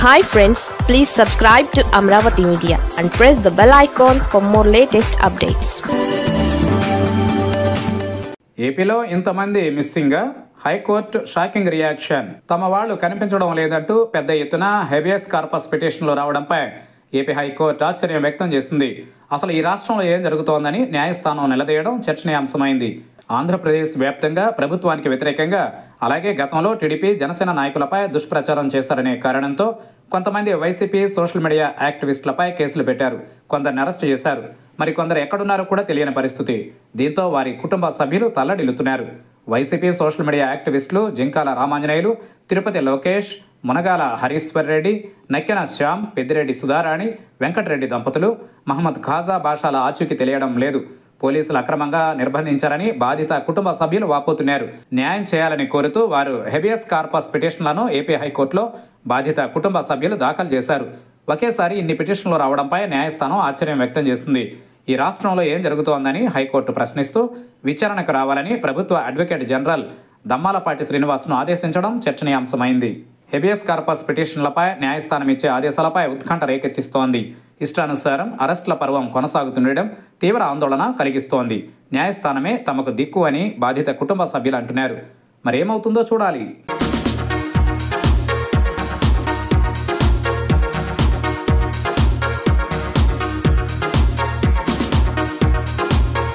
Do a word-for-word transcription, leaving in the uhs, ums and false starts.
Hi friends, please subscribe to Amaravathi Media and press the bell icon for more latest updates. ఏపీలో ఇంతమంది missing. High court shocking reaction. తమ వాళ్ళు కనిపించడం లేదంటూ పెద్ద ఎత్తున హెబియస్ కార్పస్ పిటిషన్లు రావడంపై ఏపీ హైకోర్టు ఆశ్చర్యం వ్యక్తం చేసింది. అసలు ఈ రాష్ట్రంలో ఏం జరుగుతోందని న్యాయస్థానం నిలదీయడం చర్చనీయాంశమైంది. ఆంధ్రప్రదేశ్ వ్యాప్తంగా ప్రభుత్వానికి వ్యతిరేకంగా అలాగే గతంలో టీడీపీ జనసేన నాయకులపై దుష్ప్రచారం చేశారనే కారణంతో కొంతమంది వైసీపీ సోషల్ మీడియా యాక్టివిస్టులపై కేసులు పెట్టారు. కొందరిని అరెస్టు చేశారు. మరి కొందరు ఎక్కడున్నారో కూడా తెలియని పరిస్థితి. దీంతో వారి కుటుంబ సభ్యులు తల్లడిల్లుతున్నారు. వైసీపీ సోషల్ మీడియా యాక్టివిస్టులు జింకాల రామాంజనేయులు, తిరుపతి లోకేష్, మునగాల హరీశ్వర్ రెడ్డి, నక్కెన శ్యామ్, పెద్దిరెడ్డి సుధారాణి, వెంకటరెడ్డి దంపతులు, మహమ్మద్ ఖాజా భాషల ఆచూకీ తెలియడం లేదు. పోలీసులు అక్రమంగా నిర్బంధించారని బాధిత కుటుంబ సభ్యులు వాపోతున్నారు. న్యాయం చేయాలని కోరుతూ వారు హెబియస్ కార్పస్ పిటిషన్లను ఏపీ హైకోర్టులో బాధిత కుటుంబ సభ్యులు దాఖలు చేశారు. ఒకేసారి ఇన్ని పిటిషన్లు రావడంపై న్యాయస్థానం ఆశ్చర్యం వ్యక్తం చేసింది. ఈ రాష్ట్రంలో ఏం జరుగుతోందని హైకోర్టు ప్రశ్నిస్తూ విచారణకు రావాలని ప్రభుత్వ అడ్వకేట్ జనరల్ దమ్మాలపాటి శ్రీనివాస్ను ఆదేశించడం చర్చనీయాంశమైంది. హెబియస్ కార్పస్ పిటిషన్లపై న్యాయస్థానం ఇచ్చే ఆదేశాలపై ఉత్కంఠ రేకెత్తిస్తోంది. ఇష్టానుసారం అరెస్టుల పర్వం కొనసాగుతుండడం తీవ్ర ఆందోళన కలిగిస్తోంది. న్యాయస్థానమే తమకు దిక్కు అని బాధిత కుటుంబ సభ్యులు అంటున్నారు. మరేమవుతుందో చూడాలి.